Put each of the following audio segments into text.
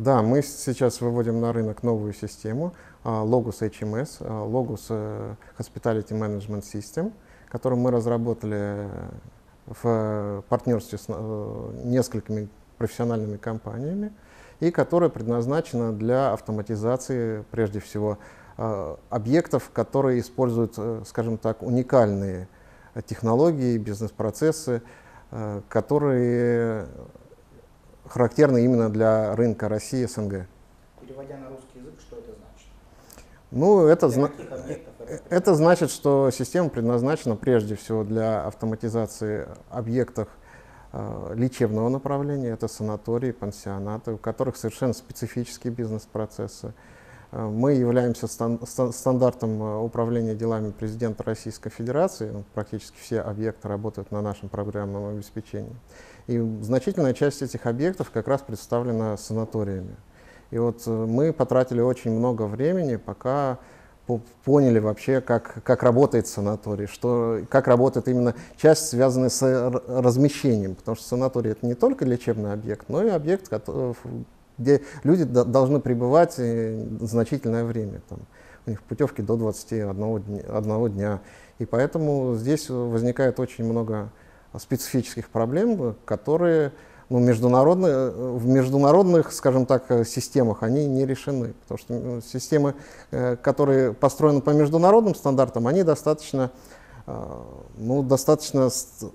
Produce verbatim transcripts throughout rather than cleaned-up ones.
Да, мы сейчас выводим на рынок новую систему Logus эйч эм эс, Logus Hospitality Management System, которую мы разработали в партнерстве с несколькими профессиональными компаниями и которая предназначена для автоматизации, прежде всего, объектов, которые используют, скажем так, уникальные технологии, бизнес-процессы, которые характерны именно для рынка России и СНГ. Переводя на русский язык, что это значит? Ну, это, зна это, это значит, что система предназначена прежде всего для автоматизации объектов э, лечебного направления. Это санатории, пансионаты, у которых совершенно специфические бизнес-процессы. Э, мы являемся стан стандартом управления делами президента Российской Федерации. Практически все объекты работают на нашем программном обеспечении. И значительная часть этих объектов как раз представлена санаториями. И вот мы потратили очень много времени, пока поняли вообще, как, как работает санаторий, что, как работает именно часть, связанная с размещением. Потому что санаторий — это не только лечебный объект, но и объект, где люди должны пребывать значительное время. Там, у них путевки до двадцати одного дня. И поэтому здесь возникает очень много специфических проблем, которые ну, международные, в международных, скажем так, системах они не решены. Потому что системы, которые построены по международным стандартам, они достаточно, ну, достаточно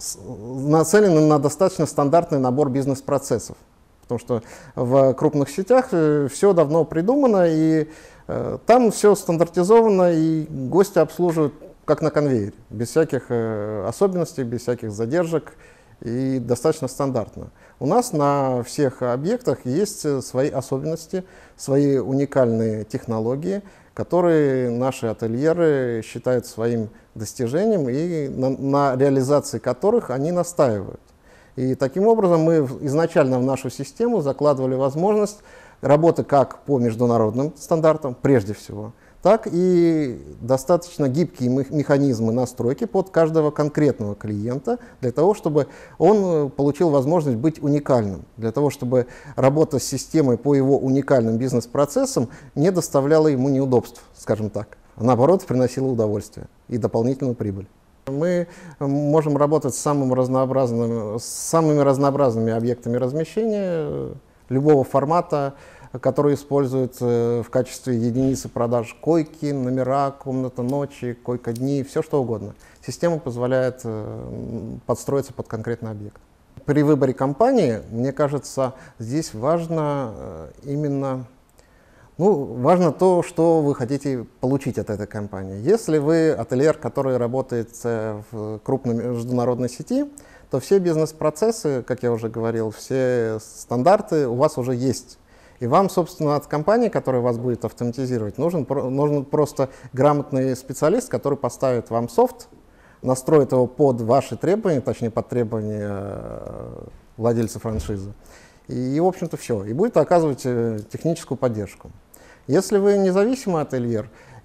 нацелены на достаточно стандартный набор бизнес-процессов. Потому что в крупных сетях все давно придумано, и там все стандартизовано, и гости обслуживают как на конвейере, без всяких э, особенностей, без всяких задержек и достаточно стандартно. У нас на всех объектах есть свои особенности, свои уникальные технологии, которые наши ательеры считают своим достижением и на, на реализации которых они настаивают. И таким образом мы изначально в нашу систему закладывали возможность работы как по международным стандартам, прежде всего, так и достаточно гибкие механизмы настройки под каждого конкретного клиента, для того, чтобы он получил возможность быть уникальным, для того, чтобы работа с системой по его уникальным бизнес-процессам не доставляла ему неудобств, скажем так, а наоборот приносила удовольствие и дополнительную прибыль. Мы можем работать с, самым разнообразным, с самыми разнообразными объектами размещения любого формата, которые используют в качестве единицы продаж койки, номера, комната ночи, койка-дни, все что угодно. Система позволяет подстроиться под конкретный объект. При выборе компании, мне кажется, здесь важно именно ну, важно то, что вы хотите получить от этой компании. Если вы ательер, который работает в крупной международной сети, то все бизнес-процессы, как я уже говорил, все стандарты у вас уже есть. И вам, собственно, от компании, которая вас будет автоматизировать, нужен, нужен просто грамотный специалист, который поставит вам софт, настроит его под ваши требования, точнее, под требования владельца франшизы. И, в общем-то, все. И будет оказывать техническую поддержку. Если вы независимый ательер,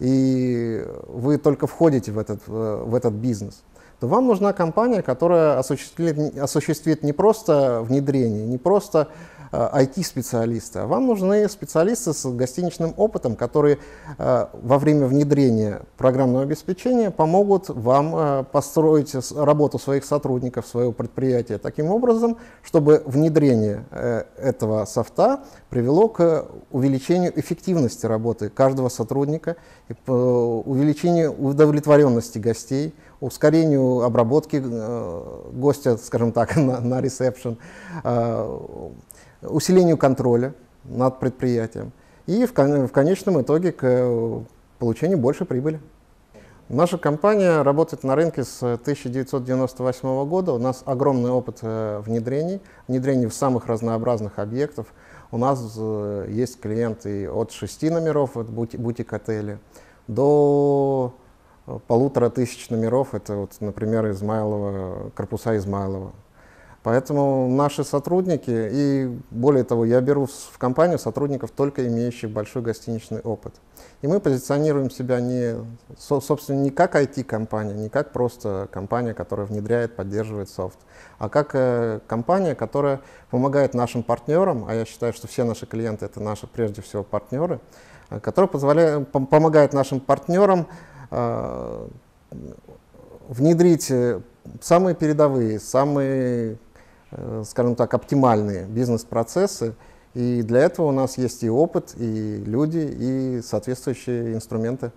и вы только входите в этот, в этот бизнес, то вам нужна компания, которая осуществит, осуществит не просто внедрение, не просто ай ти-специалисты, а вам нужны специалисты с гостиничным опытом, которые э, во время внедрения программного обеспечения помогут вам э, построить работу своих сотрудников, своего предприятия таким образом, чтобы внедрение э, этого софта привело к увеличению эффективности работы каждого сотрудника, и, э, увеличению удовлетворенности гостей, ускорению обработки э, гостя, скажем так, на, на ресепшн, э, усилению контроля над предприятием и в, кон в конечном итоге к получению большей прибыли. Наша компания работает на рынке с тысяча девятьсот девяносто восьмого года. У нас огромный опыт э, внедрений, внедрений в самых разнообразных объектов. У нас э, есть клиенты от шести номеров, это бути бутик-отели, до полутора тысяч номеров, это, вот, например, Измайлова, корпуса Измайлова. Поэтому наши сотрудники, и более того, я беру в компанию сотрудников, только имеющих большой гостиничный опыт. И мы позиционируем себя не, собственно, не как ай ти-компания, не как просто компания, которая внедряет, поддерживает софт, а как э, компания, которая помогает нашим партнерам, а я считаю, что все наши клиенты — это наши, прежде всего, партнеры, э, которая позволяет, пом помогает нашим партнерам э, внедрить самые передовые, самые, скажем так, оптимальные бизнес-процессы. И для этого у нас есть и опыт, и люди, и соответствующие инструменты.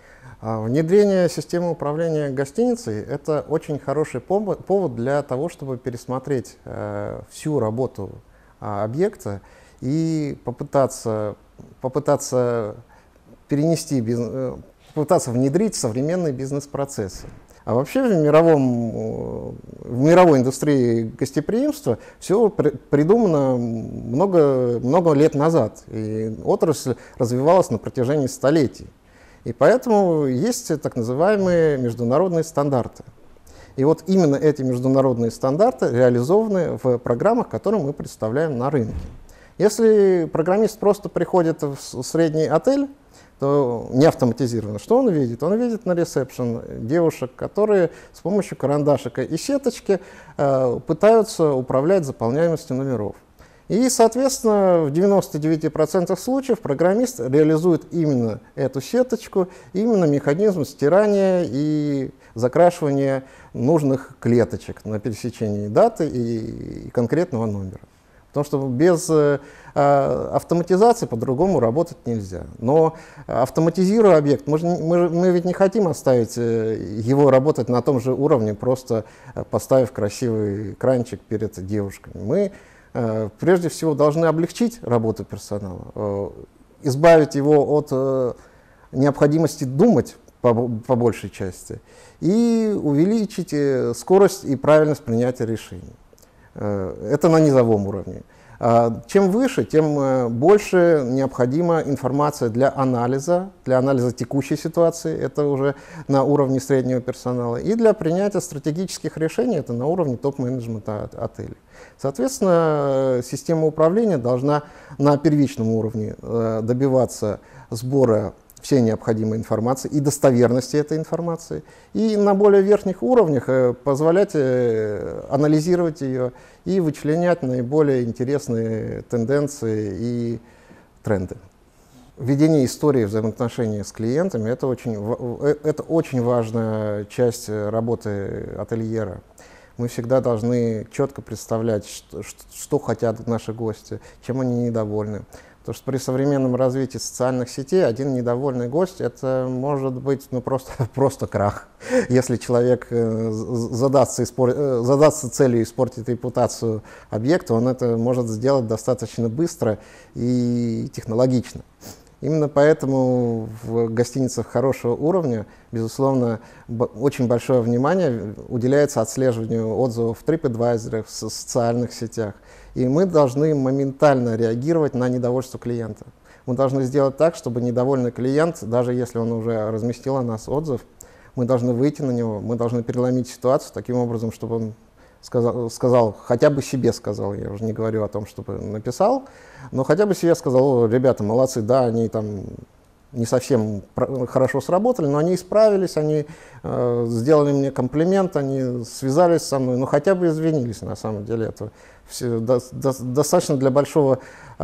Внедрение системы управления гостиницей — это очень хороший повод для того, чтобы пересмотреть всю работу объекта и попытаться, попытаться перенести, попытаться внедрить современные бизнес-процессы. А вообще в, мировом, в мировой индустрии гостеприимства все при, придумано много, много лет назад, и отрасль развивалась на протяжении столетий. И поэтому есть так называемые международные стандарты. И вот именно эти международные стандарты реализованы в программах, которые мы представляем на рынке. Если программист просто приходит в средний отель, то не автоматизированно, что он видит? Он видит на ресепшн девушек, которые с помощью карандашика и сеточки э, пытаются управлять заполняемостью номеров. И, соответственно, в девяноста девяти процентах случаев программист реализует именно эту сеточку, именно механизм стирания и закрашивания нужных клеточек на пересечении даты и, и конкретного номера. Потому что без э, автоматизации по-другому работать нельзя. Но автоматизируя объект, мы, мы, мы ведь не хотим оставить его работать на том же уровне, просто поставив красивый экранчик перед девушками. Мы э, прежде всего должны облегчить работу персонала, э, избавить его от э, необходимости думать по, по большей части и увеличить скорость и правильность принятия решений. Это на низовом уровне. Чем выше, тем больше необходима информация для анализа, для анализа текущей ситуации, это уже на уровне среднего персонала, и для принятия стратегических решений, это на уровне топ-менеджмента отелей. Соответственно, система управления должна на первичном уровне добиваться сбора всей необходимой информации и достоверности этой информации, и на более верхних уровнях позволять анализировать ее и вычленять наиболее интересные тенденции и тренды. Введение истории взаимоотношений с клиентами — это очень, это очень важная часть работы ательера. Мы всегда должны четко представлять, что, что хотят наши гости, чем они недовольны. Потому что при современном развитии социальных сетей один недовольный гость — это может быть ну, просто, просто крах. Если человек э, задастся, испор... э, задастся целью испортить репутацию объекта, он это может сделать достаточно быстро и технологично. Именно поэтому в гостиницах хорошего уровня, безусловно, очень большое внимание уделяется отслеживанию отзывов в TripAdvisor, в социальных сетях. И мы должны моментально реагировать на недовольство клиента. Мы должны сделать так, чтобы недовольный клиент, даже если он уже разместил о нас отзыв, мы должны выйти на него, мы должны переломить ситуацию таким образом, чтобы он сказал, сказал, хотя бы себе сказал, я уже не говорю о том, чтобы написал, но хотя бы себе сказал: ребята, молодцы, да, они там не совсем хорошо сработали, но они исправились, они э, сделали мне комплимент, они связались со мной, ну хотя бы извинились, на самом деле. Это все, до, до, достаточно для большого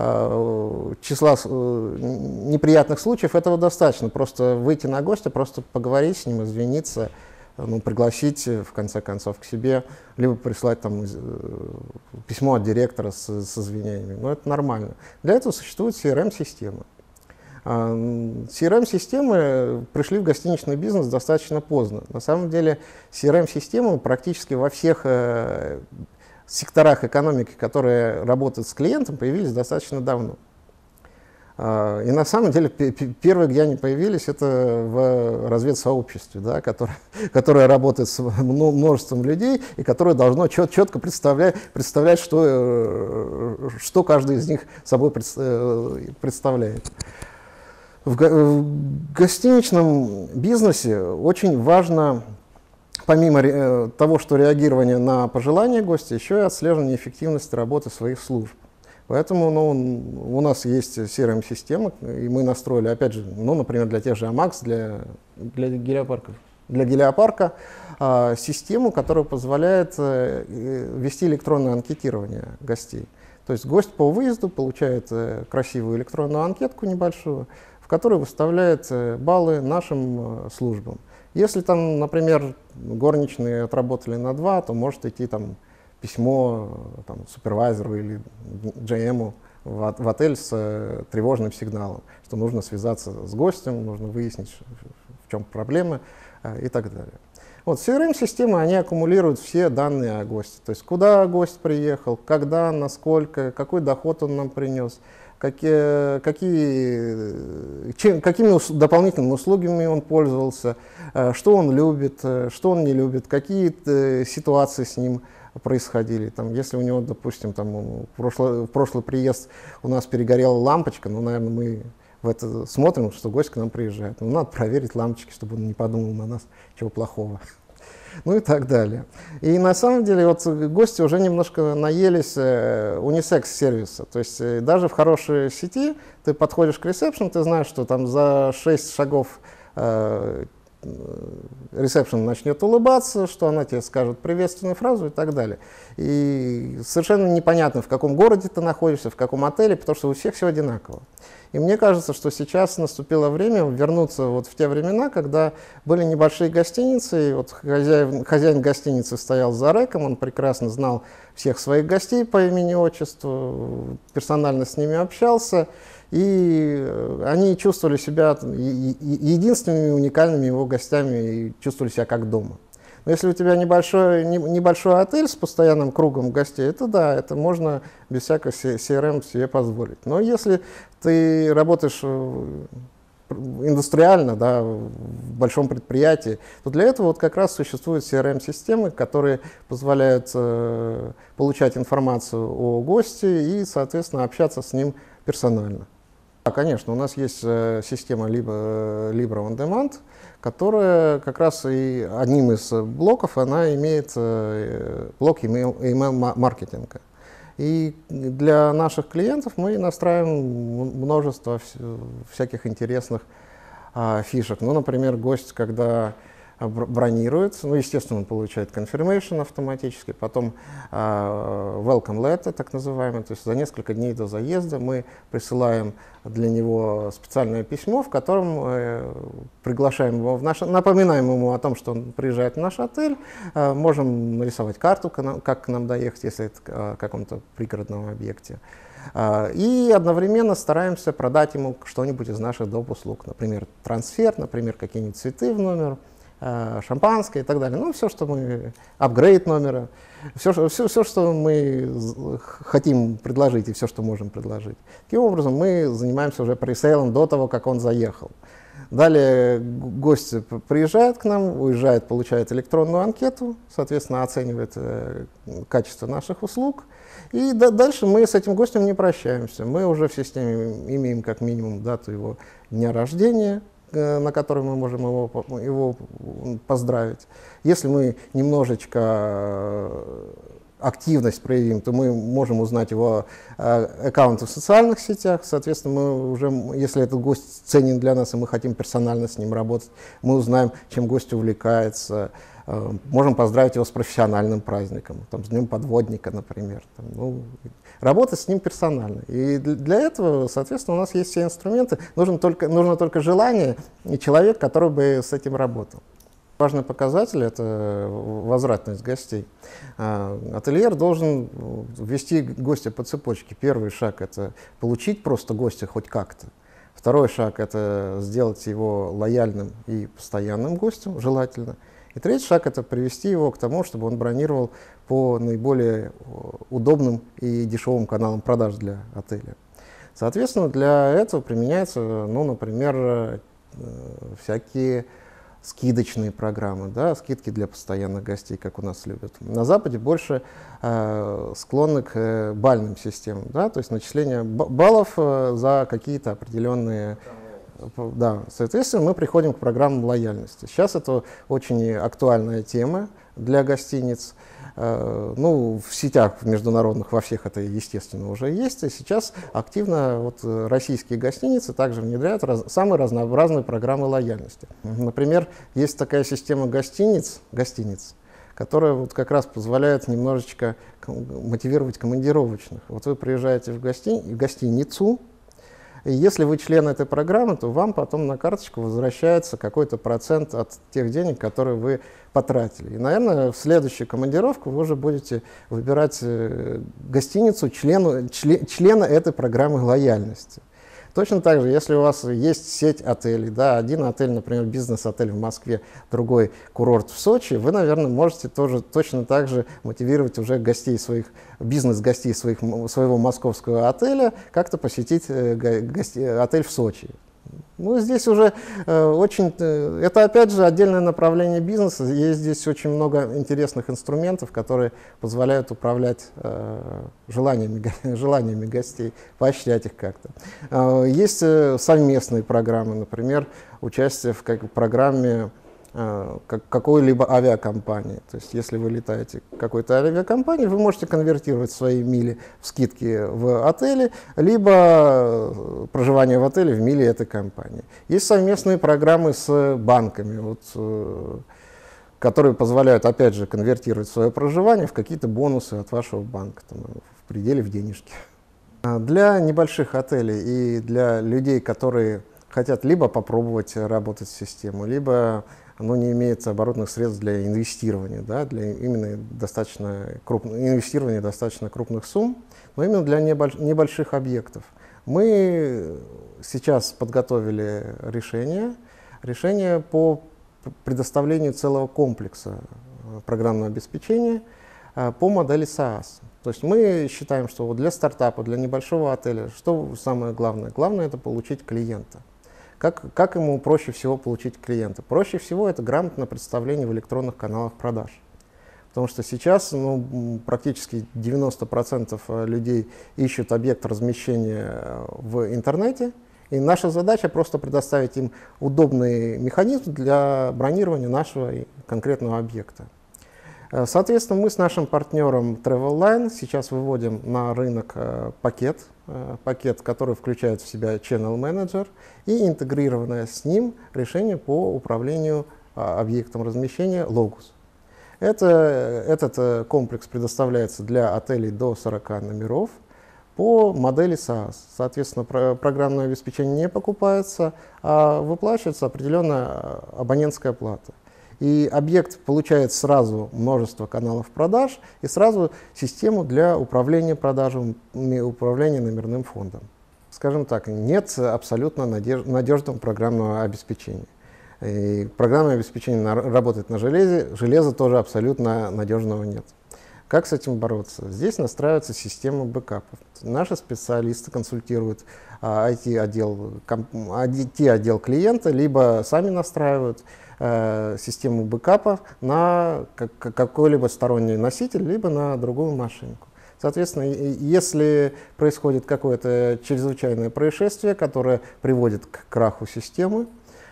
э, числа э, неприятных случаев, этого достаточно. Просто выйти на гостя, просто поговорить с ним, извиниться, ну, пригласить в конце концов к себе, либо прислать там э, письмо от директора с, с извинениями. Ну, это нормально. Для этого существует си эр эм-система. си эр эм-системы пришли в гостиничный бизнес достаточно поздно. На самом деле си эр эм-системы практически во всех э, секторах экономики, которые работают с клиентом, появились достаточно давно. И на самом деле первые, где они появились, это в разведсообществе, да, которое, которое работает с множеством людей и которое должно чет, четко представлять, представлять что, что каждый из них собой представляет. В гостиничном бизнесе очень важно помимо э, того, что реагирование на пожелания гостя, еще и отслеживание эффективности работы своих служб. Поэтому ну, у нас есть си эр эм-система, и мы настроили, опять же, ну, например, для тех же АМАКС, для, для гелиопарков, для гелиопарка, э, систему, которая позволяет э, вести электронное анкетирование гостей. То есть гость по выезду получает э, красивую электронную анкетку небольшую, в которой выставляет э, баллы нашим э, службам. Если там, например, горничные отработали на два, то может идти там письмо там, супервайзеру или джей эм в, в отель с э, тревожным сигналом, что нужно связаться с гостем, нужно выяснить, в чем проблемы э, и так далее. Вот, си эр эм-системы, они аккумулируют все данные о госте, то есть куда гость приехал, когда, насколько, какой доход он нам принес, какие, какие, чем, какими ус, дополнительными услугами он пользовался, э, что он любит, э, что он не любит, какие э, ситуации с ним происходили. Там, если у него, допустим, там, в, прошлый, в прошлый приезд у нас перегорела лампочка, ну, наверное, мы в это смотрим, что гость к нам приезжает. Ну, надо проверить лампочки, чтобы он не подумал на нас чего плохого. Ну и так далее. И на самом деле вот гости уже немножко наелись э, унисекс-сервиса. То есть э, даже в хорошей сети ты подходишь к ресепшн, ты знаешь, что там за шесть шагов э, ресепшн начнет улыбаться, что она тебе скажет приветственную фразу и так далее. И совершенно непонятно, в каком городе ты находишься, в каком отеле, потому что у всех все одинаково. И мне кажется, что сейчас наступило время вернуться вот в те времена, когда были небольшие гостиницы, и вот хозяин, хозяин гостиницы стоял за рэком, он прекрасно знал всех своих гостей по имени, отчеству, персонально с ними общался, и они чувствовали себя единственными уникальными его гостями и чувствовали себя как дома. Но если у тебя небольшой, небольшой отель с постоянным кругом гостей, это да, это можно без всякого си эр эм себе позволить. Но если ты работаешь индустриально, да, в большом предприятии, то для этого вот как раз существуют си эр эм-системы, которые позволяют э, получать информацию о госте и, соответственно, общаться с ним персонально. Да, конечно, у нас есть э, система Libra, Libra On Demand, которая как раз и одним из блоков, она имеет э, блок email-маркетинга. И для наших клиентов мы настраиваем множество всяких интересных а, фишек. Ну, например, гость, когда бронирует, ну, естественно, он получает confirmation автоматически, потом а, welcome letter, так называемый, то есть за несколько дней до заезда мы присылаем для него специальное письмо, в котором э, приглашаем его в наш, напоминаем ему о том, что он приезжает в наш отель, э, можем нарисовать карту, как к нам доехать, если это о каком-то пригородном объекте. Э, и одновременно стараемся продать ему что-нибудь из наших доп. Услуг, например, трансфер, например, какие-нибудь цветы в номер, э, шампанское и так далее. Ну, все, что мы, апгрейд номера, все, все, все, что мы хотим предложить и все, что можем предложить. Таким образом, мы занимаемся уже пресейлом до того, как он заехал. Далее гость приезжает к нам, уезжает, получает электронную анкету, соответственно, оценивает э, качество наших услуг. И да, дальше мы с этим гостем не прощаемся. Мы уже в системе имеем как минимум дату его дня рождения, на который мы можем его, его поздравить. Если мы немножечко активность проявим, то мы можем узнать его аккаунты в социальных сетях. Соответственно, мы уже, если этот гость ценен для нас, и мы хотим персонально с ним работать, мы узнаем, чем гость увлекается. Можем поздравить его с профессиональным праздником, там, с Днем подводника, например. Там, ну, работать с ним персонально. И для этого, соответственно, у нас есть все инструменты. Нужно только, нужно только желание и человек, который бы с этим работал. Важный показатель – это возвратность гостей. Ательер должен ввести гостя по цепочке. Первый шаг – это получить просто гостя хоть как-то. Второй шаг – это сделать его лояльным и постоянным гостем, желательно. И третий шаг – это привести его к тому, чтобы он бронировал по наиболее удобным и дешевым каналам продаж для отеля. Соответственно, для этого применяются, ну, например, всякие скидочные программы, да, скидки для постоянных гостей, как у нас любят. На Западе больше э, склонны к э, бальным системам, да, то есть начисление баллов э, за какие-то определенные Да, соответственно, мы приходим к программам лояльности. Сейчас это очень актуальная тема для гостиниц. Ну, в сетях международных во всех это, естественно, уже есть. И сейчас активно вот российские гостиницы также внедряют раз, самые разнообразные программы лояльности. Например, есть такая система гостиниц, гостиниц, которая вот как раз позволяет немножечко мотивировать командировочных. Вот вы приезжаете в, гости, в гостиницу, и если вы член этой программы, то вам потом на карточку возвращается какой-то процент от тех денег, которые вы потратили. И, наверное, в следующую командировку вы уже будете выбирать гостиницу члену, член, члена этой программы лояльности. Точно так же, если у вас есть сеть отелей, да, один отель, например, бизнес-отель в Москве, другой курорт в Сочи, вы, наверное, можете тоже точно так же мотивировать уже гостей своих, бизнес-гостей своих, своего московского отеля как-то посетить э, гости, отель в Сочи. Ну, здесь уже э, очень, э, это опять же отдельное направление бизнеса, есть здесь очень много интересных инструментов, которые позволяют управлять э, желаниями, желаниями гостей, поощрять их как-то. Э, есть э, совместные программы, например, участие в как, программе э, как, какой-либо авиакомпании. То есть если вы летаете в какой-то авиакомпании, вы можете конвертировать свои мили в скидки в отеле, либо проживание в отеле в мили этой компании. Есть совместные программы с банками, вот, э, которые позволяют, опять же, конвертировать свое проживание в какие-то бонусы от вашего банка, там, в пределе в денежки. Для небольших отелей и для людей, которые хотят либо попробовать работать в систему, либо оно не имеет оборотных средств для инвестирования, да, для именно достаточно крупного инвестирования достаточно крупных сумм, но именно для небольш, небольших объектов. Мы сейчас подготовили решение, решение по предоставлению целого комплекса программного обеспечения по модели SaaS. То есть мы считаем, что для стартапа, для небольшого отеля, что самое главное? Главное — это получить клиента. Как, как ему проще всего получить клиента? Проще всего это грамотное представление в электронных каналах продаж. Потому что сейчас ну, практически девяносто процентов людей ищут объект размещения в интернете, и наша задача просто предоставить им удобный механизм для бронирования нашего конкретного объекта. Соответственно, мы с нашим партнером TravelLine сейчас выводим на рынок э, пакет, э, пакет, который включает в себя Channel Manager и интегрированное с ним решение по управлению э, объектом размещения Logus. Это, этот э, комплекс предоставляется для отелей до сорока номеров по модели SaaS. Соответственно, про, программное обеспечение не покупается, а выплачивается определенная абонентская плата. И объект получает сразу множество каналов продаж и сразу систему для управления продажами, управления номерным фондом. Скажем так, нет абсолютно надеж надежного программного обеспечения. И программное обеспечение на, работает на железе, железа тоже абсолютно надежного нет. Как с этим бороться? Здесь настраивается система бэкапов. Наши специалисты консультируют ай ти-отдел клиента, либо сами настраивают э, систему бэкапов на какой-либо сторонний носитель, либо на другую машинку. Соответственно, если происходит какое-то чрезвычайное происшествие, которое приводит к краху системы,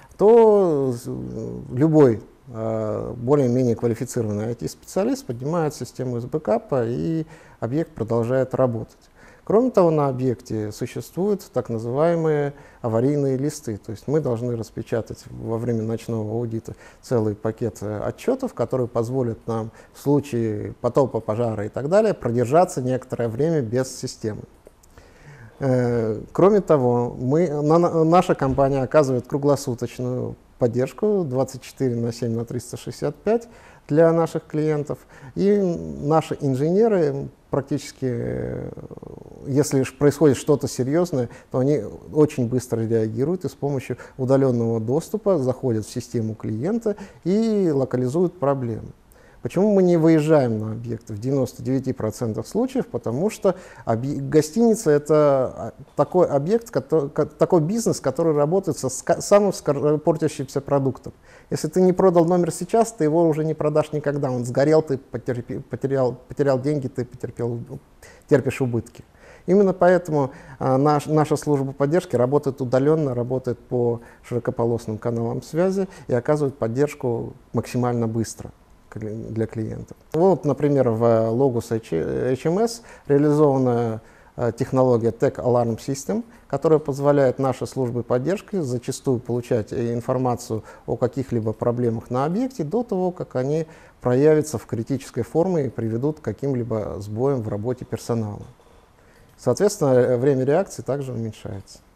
то любой более-менее квалифицированный ай ти-специалист поднимает систему из бэкапа, и объект продолжает работать. Кроме того, на объекте существуют так называемые аварийные листы. То есть мы должны распечатать во время ночного аудита целый пакет отчетов, которые позволят нам в случае потопа, пожара и так далее продержаться некоторое время без системы. Кроме того, мы, на, наша компания оказывает круглосуточную поддержку двадцать четыре на семь на триста шестьдесят пять для наших клиентов. И наши инженеры практически, если происходит что-то серьезное, то они очень быстро реагируют и с помощью удаленного доступа заходят в систему клиента и локализуют проблемы. Почему мы не выезжаем на объекты в девяноста девяти процентах случаев? Потому что гостиница — это такой объект, который, такой бизнес, который работает со самым портящимся продуктом. Если ты не продал номер сейчас, ты его уже не продашь никогда. Он сгорел, ты потерпи, потерял, потерял деньги, ты потерпел, терпишь убытки. Именно поэтому а, наш, наша служба поддержки работает удаленно, работает по широкополосным каналам связи и оказывает поддержку максимально быстро для клиентов. Вот, например, в Logus эйч эм эс реализована технология Tech Alarm System, которая позволяет нашей службе поддержки зачастую получать информацию о каких-либо проблемах на объекте до того, как они проявятся в критической форме и приведут к каким-либо сбоям в работе персонала. Соответственно, время реакции также уменьшается.